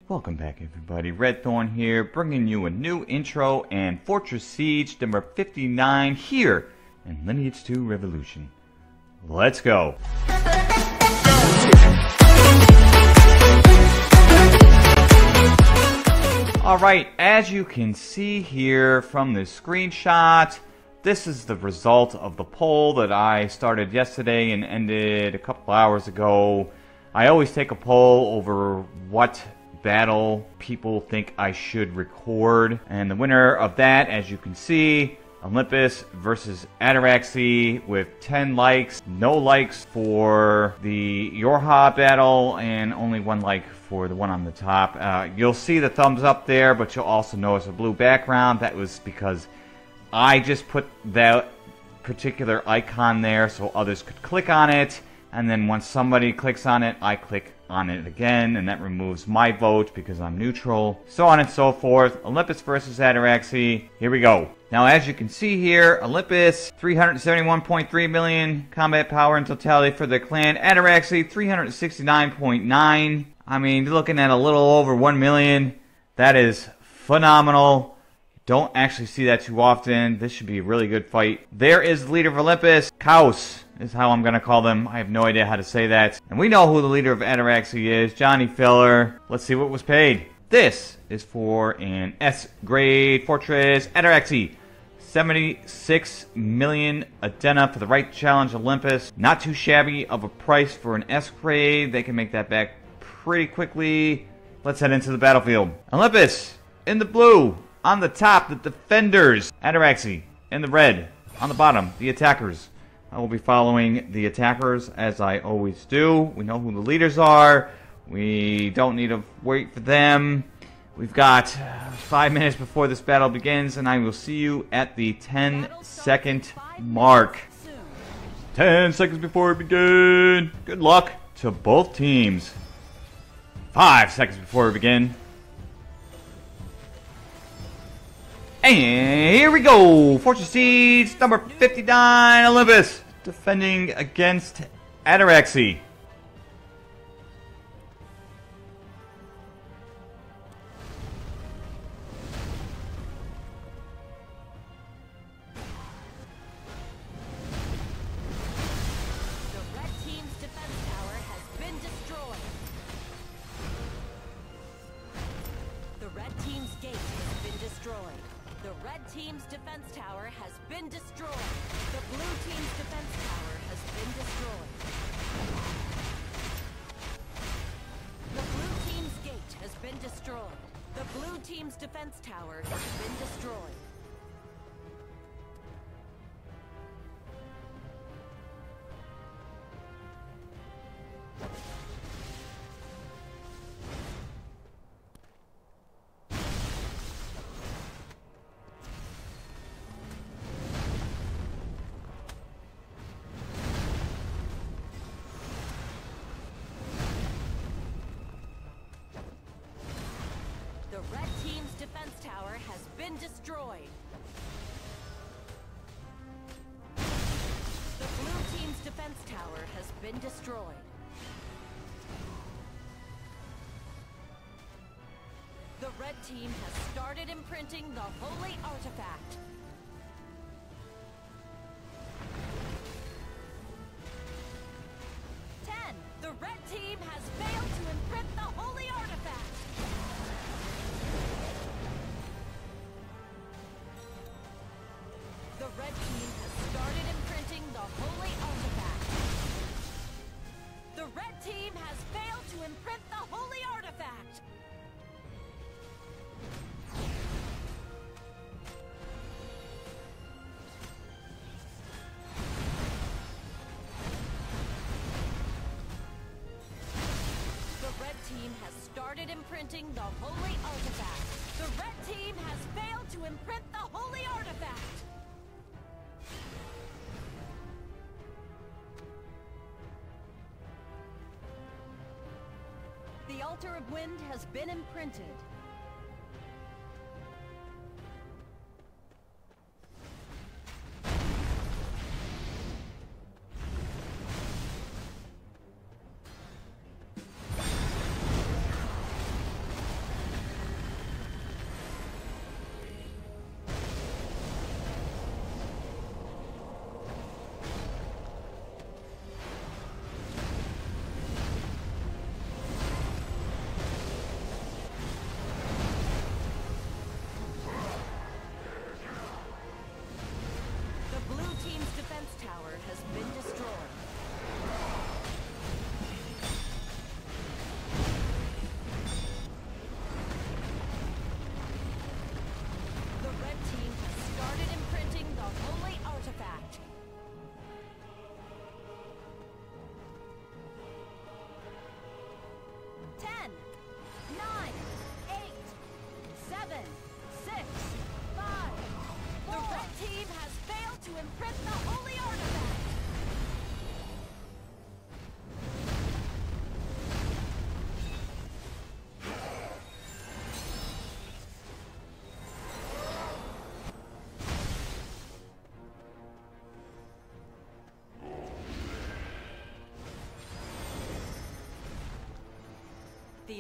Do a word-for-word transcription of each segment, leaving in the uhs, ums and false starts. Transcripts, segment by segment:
Welcome back, everybody. Red Thorn here, bringing you a new intro and Fortress Siege number fifty-nine here in Lineage two Revolution. Let's go! Alright, as you can see here from this screenshot, this is the result of the poll that I started yesterday and ended a couple hours ago. I always take a poll over what battle people think I should record, and the winner of that, as you can see, Olympus versus Ataraxy with ten likes, no likes for the Yorha battle, and only one like for the one on the top. Uh, you'll see the thumbs up there, but you'll also notice a blue background. That was because I just put that particular icon there so others could click on it, and then once somebody clicks on it, I click on it again, and that removes my vote because I'm neutral, so on and so forth. Olympus versus Ataraxy, here we go. Now, as you can see here, Olympus, three hundred seventy-one point three million combat power in totality for the clan. Ataraxy, three hundred sixty-nine point nine. I mean, you're looking at a little over one million. That is phenomenal. Don't actually see that too often. This should be a really good fight. There is the leader of Olympus. Kaos is how I'm going to call them. I have no idea how to say that. And we know who the leader of Ataraxy is. Johnny Filler. Let's see what was paid. This is for an S-grade fortress. Ataraxy. seventy-six million Adena for the right to challenge Olympus. Not too shabby of a price for an S-grade. They can make that back pretty quickly. Let's head into the battlefield. Olympus in the blue. On the top, the defenders. Ataraxy in the red. On the bottom, the attackers. I will be following the attackers as I always do. We know who the leaders are. We don't need to wait for them. We've got five minutes before this battle begins, and I will see you at the ten second mark. ten seconds before we begin. Good luck to both teams. five seconds before we begin. And here we go! Fortress Siege number fifty-nine, Olympus, defending against Ataraxy. The red team's defense tower has been destroyed. The red team's gate has been destroyed. The red team's defense tower has been destroyed. The blue team's defense tower has been destroyed. The blue team's gate has been destroyed. The blue team's defense tower has been destroyed. The red team's defense tower has been destroyed. The blue team's defense tower has been destroyed. The red team has started imprinting the holy artifact. ten. The red team has failed to imprint the holy artifact. The red team has started imprinting the holy artifact. The red team has failed to imprint the holy artifact. The red team has started imprinting the holy artifact. The red team has failed to imprint the holy artifact. The Altar of Wind has been imprinted.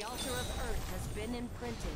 altar of Earth has been imprinted.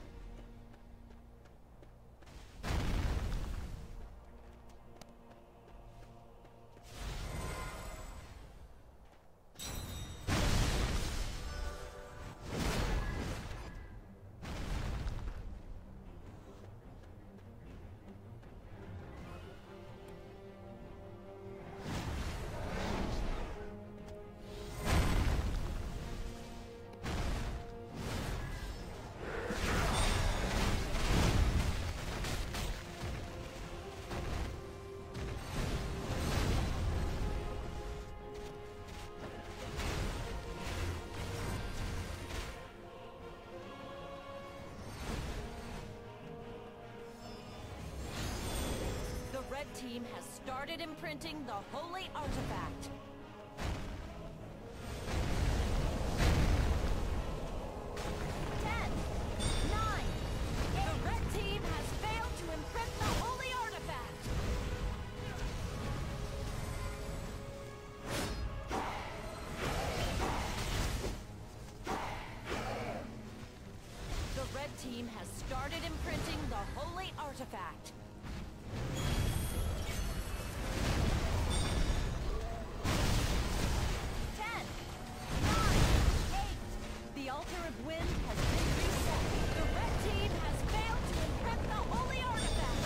Red team has started imprinting the holy artifact. Ten, nine, eight. The red team has failed to imprint the holy artifact. The red team has started imprinting the holy artifact. The altar of wind has been reset. The red team has failed to imprint the holy artifact.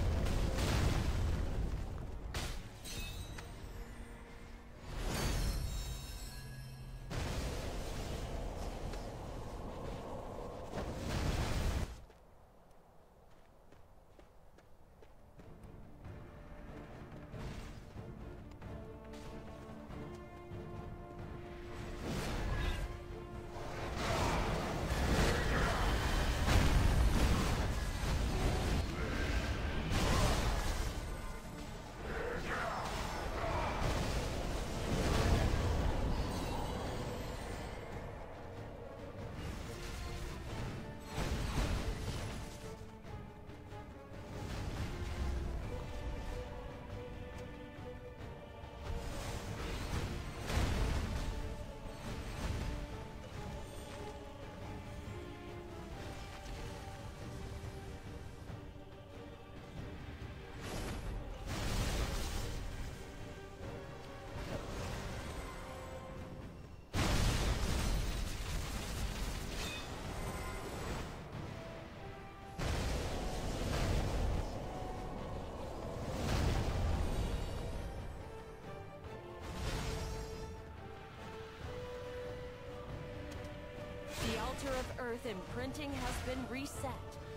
The altar of Earth imprinting has been reset.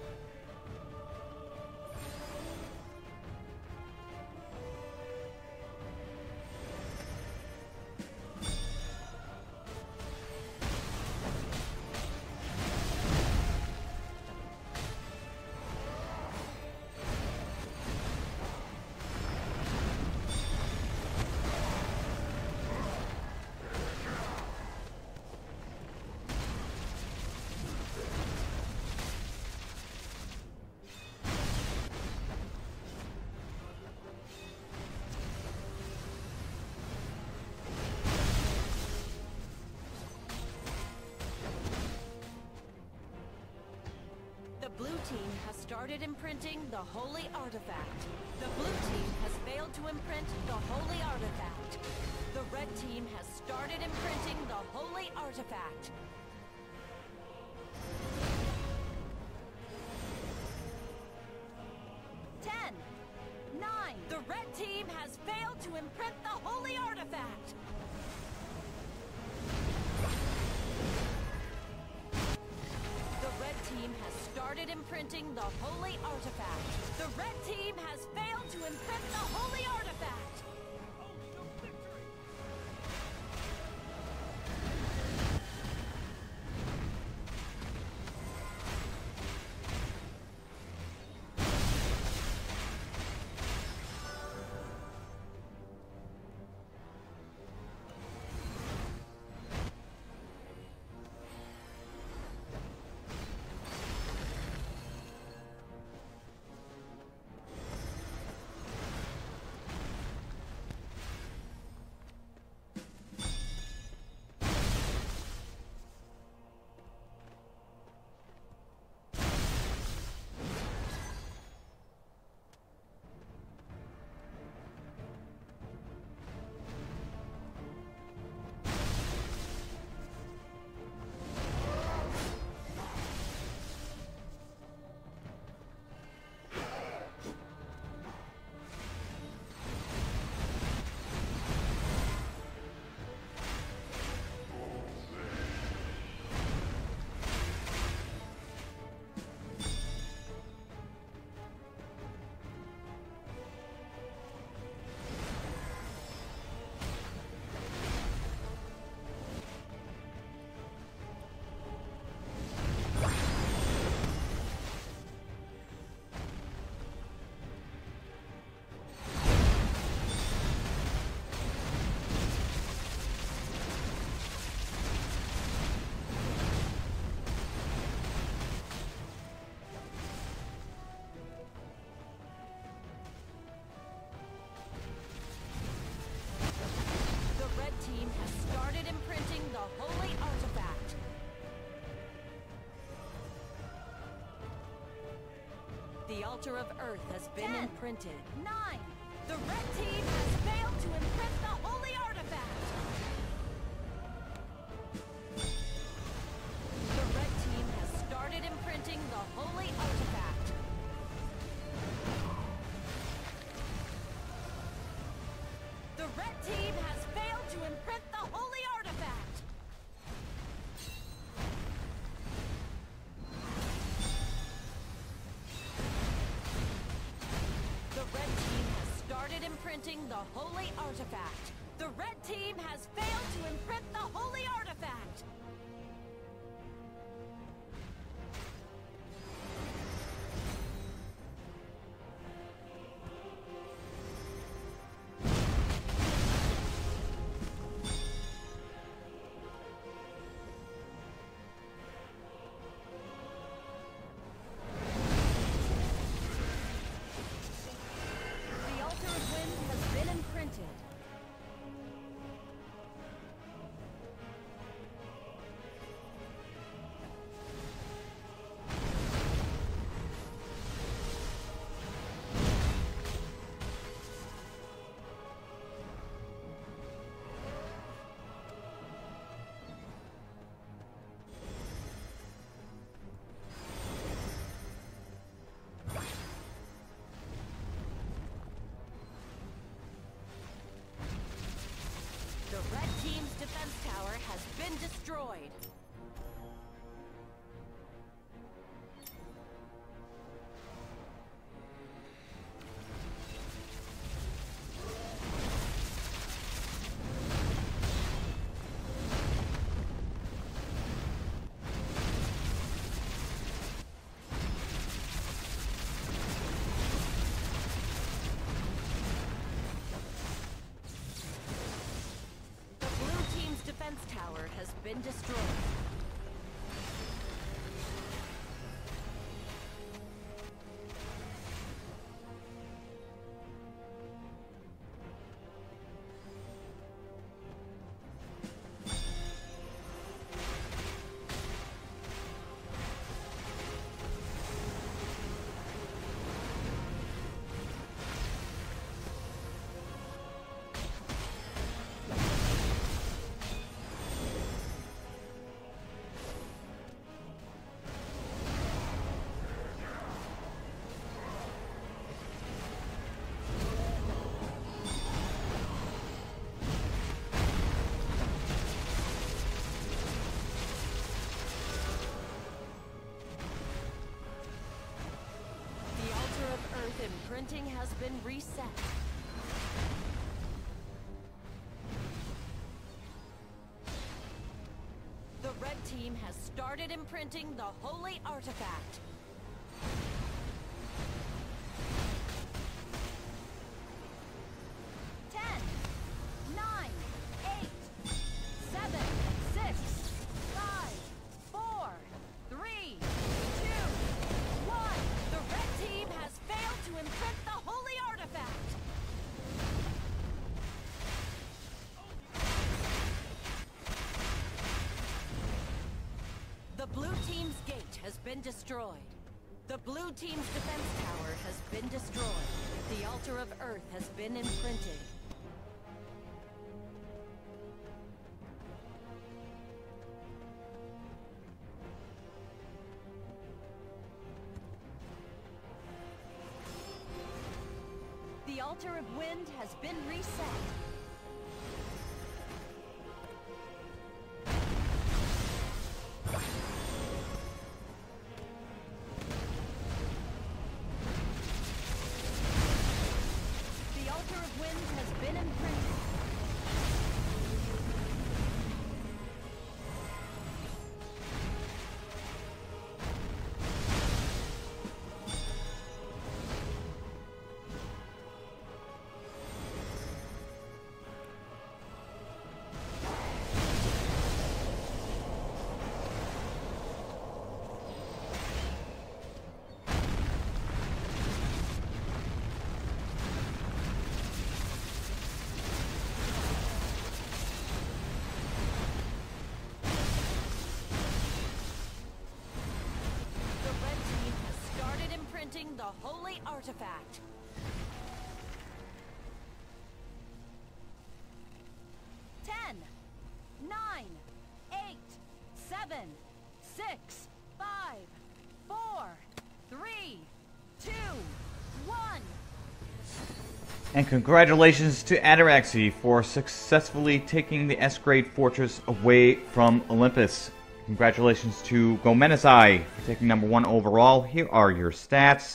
The blue team has started imprinting the holy artifact. The blue team has failed to imprint the holy artifact. The red team has started imprinting the holy artifact. Ten, nine. The red team has failed to imprint the holy artifact. The red team has started imprinting the holy artifact. The red team has failed to imprint the holy artifact. The altar of Earth has been Ten, imprinted. Nine. The red team has failed to imprint the holy artifact. The red team has started imprinting the holy artifact. The red team has failed to imprint the holy artifact. The red team has started imprinting the holy artifact. The red team has failed to imprint the holy artifact. The altar of wind has been imprinted. The red team's defense tower has been destroyed. The blue team's defense tower has been destroyed. The altar of Earth imprinting has been reset. The red team has started imprinting the holy artifact. Ten. Nine. Eight. Seven. Six. Five, four, three, two, one. The red team has failed to imprint the holy artifact. The blue team's gate has been destroyed. The blue team's defense tower has been destroyed. The altar of Earth has been imprinted. The altar of wind has been reset. The altar of wind has been imprinted. imprinting the holy artifact. Ten, nine, eight, seven, six, five, four, three, two, one. And congratulations to Ataraxy for successfully taking the S-grade fortress away from Olympus. Congratulations to Gomenazai for taking number one overall. Here are your stats.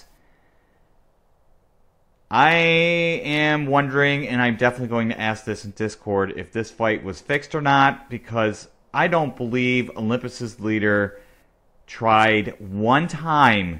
I am wondering, and I'm definitely going to ask this in Discord, if this fight was fixed or not, because I don't believe Olympus's leader tried one time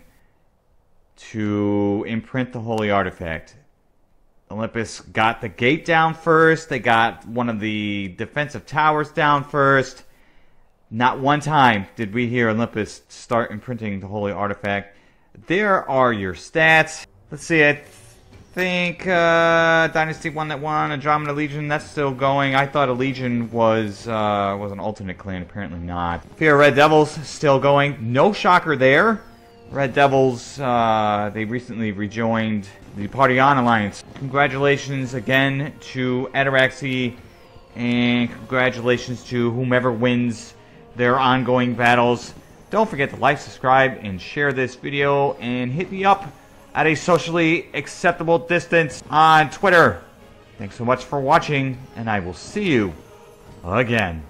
to imprint the Holy Artifact. Olympus got the gate down first. They got one of the defensive towers down first. Not one time did we hear Olympus start imprinting the Holy Artifact. There are your stats. Let's see, I think uh, Dynasty won that one. Andromeda Legion, that's still going. I thought a Legion was, uh, was an alternate clan. Apparently not. Fear Red Devils still going. No shocker there. Red Devils, uh, they recently rejoined the Party On Alliance. Congratulations again to Ataraxy, and congratulations to whomever wins their ongoing battles. Don't forget to like, subscribe, and share this video, and hit me up at a socially acceptable distance on Twitter. Thanks so much for watching, and I will see you again.